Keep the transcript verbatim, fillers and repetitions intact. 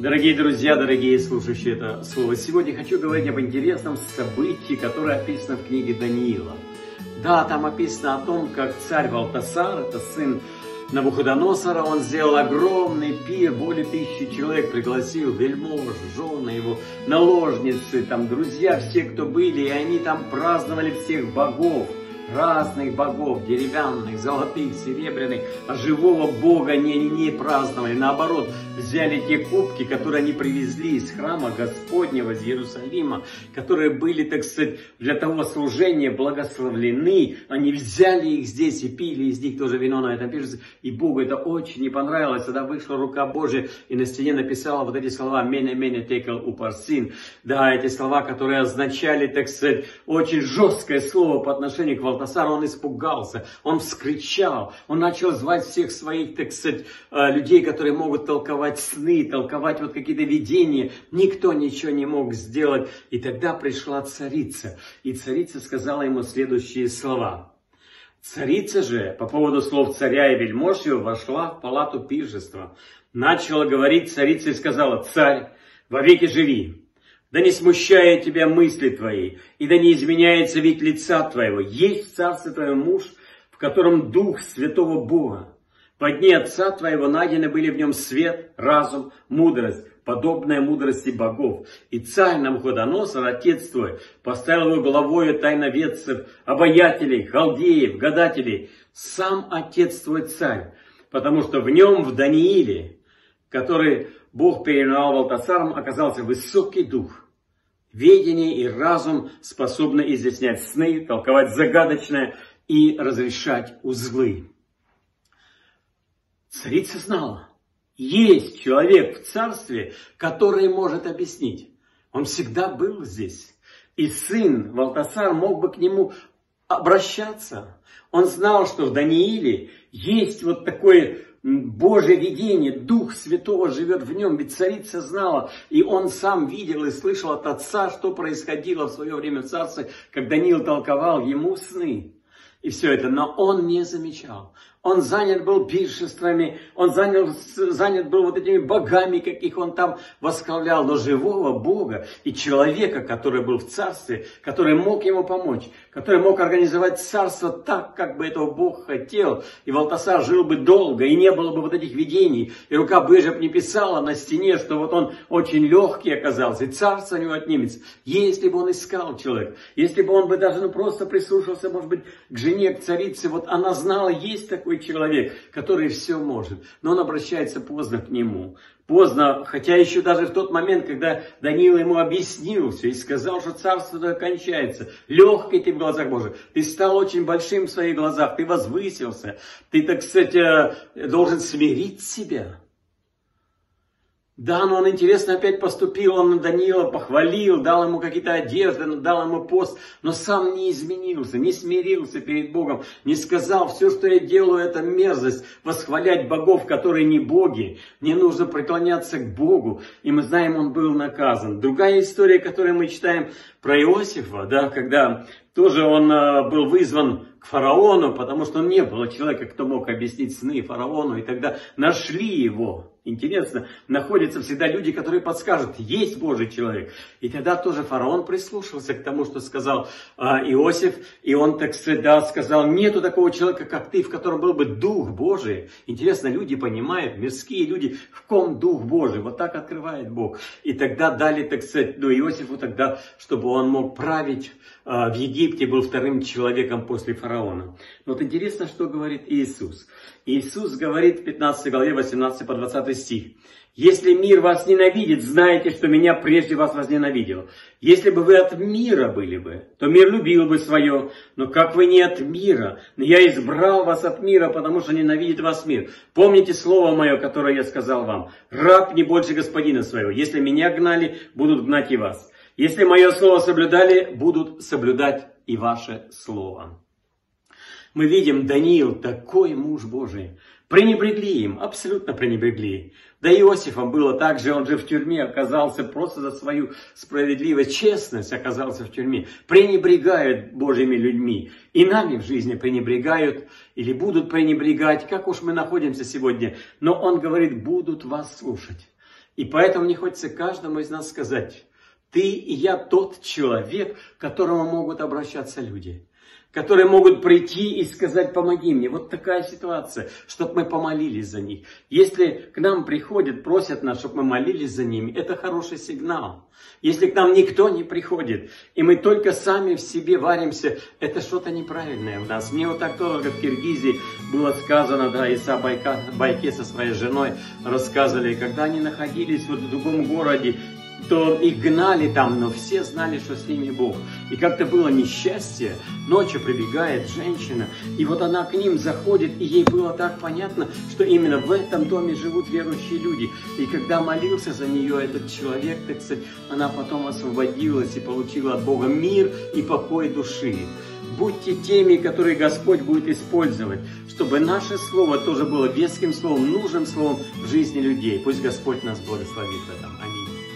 Дорогие друзья, дорогие слушающие это слово, сегодня хочу говорить об интересном событии, которое описано в книге Даниила. Да, там описано о том, как царь Валтасар, это сын Навуходоносора, он сделал огромный пир, более тысячи человек пригласил, вельмож, жены его, наложницы, там друзья, все, кто были, и они там праздновали всех богов. Разных богов, деревянных, золотых, серебряных, а живого Бога не, не праздновали. Наоборот, взяли те кубки, которые они привезли из храма Господнего, из Иерусалима, которые были, так сказать, для того служения благословлены. Они взяли их здесь и пили из них тоже вино, на этом пишется. И Богу это очень не понравилось. Тогда вышла рука Божия и на стене написала вот эти слова «Мене-мене текел упарсин». Да, эти слова, которые означали, так сказать, очень жесткое слово по отношению к Валтасару. Он испугался, он вскричал, он начал звать всех своих, так сказать, людей, которые могут толковать сны, толковать вот какие-то видения. Никто ничего не мог сделать. И тогда пришла царица. И царица сказала ему следующие слова. Царица же, по поводу слов царя и вельмож его, вошла в палату пиршества. Начала говорить царица и сказала: «Царь, вовеки живи! Да не смущает тебя мысли твои, и да не изменяется вид лица твоего. Есть в царстве твоем муж, в котором дух святого Бога. По дни отца твоего найдены были в нем свет, разум, мудрость, подобная мудрости богов. И царь Навуходоносор, отец твой, поставил его главою тайноведцев, обаятелей, халдеев, гадателей. Сам отец твой царь, потому что в нем, в Данииле, который Бог переименовал Валтасаром, оказался высокий дух. Ведение и разум способны изъяснять сны, толковать загадочное и разрешать узлы. Царица знала, есть человек в царстве, который может объяснить. Он всегда был здесь. И сын Валтасар мог бы к нему обращаться. Он знал, что в Данииле есть вот такое Божье видение, Дух Святого живет в нем, ведь царица знала, и он сам видел и слышал от отца, что происходило в свое время в царстве, как Даниил толковал ему сны. И все это, но он не замечал. Он занят был пиршествами, он занят, занят был вот этими богами, каких он там восхвалял. Но живого Бога и человека, который был в царстве, который мог ему помочь, который мог организовать царство так, как бы этого Бог хотел. И Валтасар жил бы долго, и не было бы вот этих видений. И рука Божья бы не писала на стене, что вот он очень легкий оказался, и царство у него отнимется. Если бы он искал человека, если бы он бы даже ну, просто прислушался, может быть, к жене, к царице, вот она знала, есть такой человек, который все может, но он обращается поздно к нему. Поздно, хотя еще даже в тот момент, когда Даниил ему объяснил все и сказал, что царство твое кончается, легкий ты в глазах Божьих, ты стал очень большим в своих глазах, ты возвысился, ты, так сказать, должен смирить себя. Да, но он интересно опять поступил, он на Даниила похвалил, дал ему какие-то одежды, дал ему пост, но сам не изменился, не смирился перед Богом, не сказал, все, что я делаю, это мерзость, восхвалять богов, которые не боги, мне нужно преклоняться к Богу, и мы знаем, он был наказан. Другая история, которую мы читаем про Иосифа, да, когда тоже он э, был вызван к фараону, потому что не было человека, кто мог объяснить сны фараону, и тогда нашли его. Интересно, находятся всегда люди, которые подскажут, есть Божий человек. И тогда тоже фараон прислушался к тому, что сказал а, Иосиф. И он, так сказать, да, сказал, нету такого человека, как ты, в котором был бы Дух Божий. Интересно, люди понимают, мирские люди, в ком Дух Божий. Вот так открывает Бог. И тогда дали, так сказать, ну, Иосифу тогда, чтобы он мог править а, в Египте, был вторым человеком после фараона. Но вот интересно, что говорит Иисус. Иисус говорит в пятнадцатой главе, восемнадцатый по двадцатый стих. «Если мир вас ненавидит, знайте, что меня прежде вас возненавидел. Если бы вы от мира были бы, то мир любил бы свое. Но как вы не от мира, но я избрал вас от мира, потому что ненавидит вас мир. Помните слово мое, которое я сказал вам. Раб не больше господина своего. Если меня гнали, будут гнать и вас. Если мое слово соблюдали, будут соблюдать и ваше слово». Мы видим, Даниил, такой муж Божий, пренебрегли им, абсолютно пренебрегли. Да и Иосифом было так же, он же в тюрьме оказался просто за свою справедливость, честность оказался в тюрьме. Пренебрегают Божьими людьми. И нами в жизни пренебрегают или будут пренебрегать, как уж мы находимся сегодня. Но он говорит, будут вас слушать. И поэтому мне хочется каждому из нас сказать: ты и я тот человек, к которому могут обращаться люди, которые могут прийти и сказать: помоги мне. Вот такая ситуация, чтобы мы помолились за них. Если к нам приходят, просят нас, чтобы мы молились за ними, это хороший сигнал. Если к нам никто не приходит, и мы только сами в себе варимся, это что-то неправильное в нас. Мне вот так тоже в Киргизии было сказано, да, Иса Байка, Байке со своей женой рассказывали, когда они находились вот в другом городе, то их гнали там, но все знали, что с ними Бог. И как-то было несчастье, ночью прибегает женщина, и вот она к ним заходит, и ей было так понятно, что именно в этом доме живут верующие люди. И когда молился за нее этот человек, так сказать, она потом освободилась и получила от Бога мир и покой души. Будьте теми, которые Господь будет использовать, чтобы наше слово тоже было веским словом, нужным словом в жизни людей. Пусть Господь нас благословит в этом. Аминь.